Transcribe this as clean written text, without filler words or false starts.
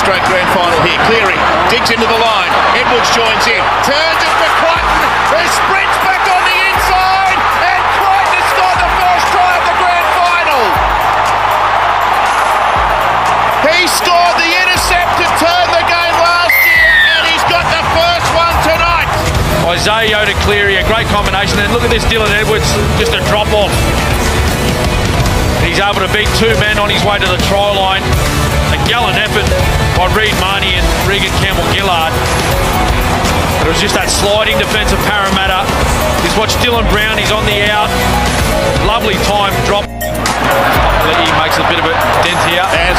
stroke grand final here. Cleary digs into the line. Edwards joins in. Turns it for Crichton, who sprints back on the inside, and Crichton has scored the first try of the grand final. He scored the intercept to turn the game last year, and he's got the first one tonight. Isaiah to Cleary, a great combination. And look at this Dylan Edwards, just a drop off. He's able to beat two men on his way to the try line. A gallant effort by Reid Marnie and Regan Campbell-Gillard. But it was just that sliding defence of Parramatta. Just watch Dylan Brown, he's on the out. Lovely time drop. He makes a bit of a dent here. And